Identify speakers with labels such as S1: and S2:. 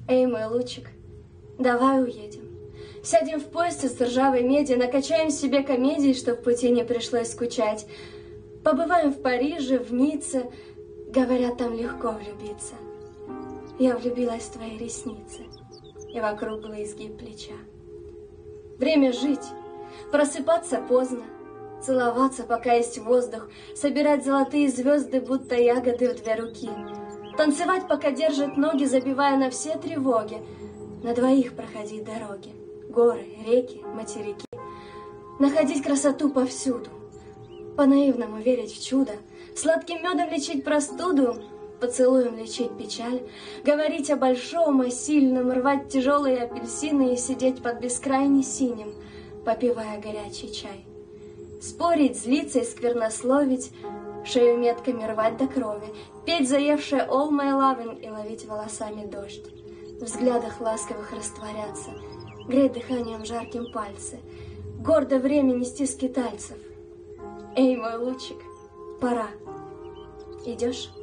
S1: Эй, мой лучик, давай уедем. Сядем в поезд из ржавой меди, накачаем себе комедий, чтоб в пути не пришлось скучать. Побываем в Париже, в Ницце, говорят, там легко влюбиться. Я влюбилась в твои ресницы и в округлый изгиб плеча. Время жить, просыпаться поздно, целоваться, пока есть воздух, собирать золотые звезды, будто ягоды в две руки, танцевать, пока держат ноги, забивая на все тревоги, на двоих проходить дороги, горы, реки, материки, находить красоту повсюду, по-наивному верить в чудо, сладким медом лечить простуду, поцелуем лечить печаль, говорить о большом, о сильном, рвать тяжелые апельсины и сидеть под бескрайне синим, попивая горячий чай. Спорить, злиться и сквернословить, шею метками рвать до крови, петь заевшее all my loving и ловить волосами дождь, в взглядах ласковых растворяться, греть дыханием жарким пальцы, гордо время нести скитальцев. Эй, мой лучик, пора. Идешь?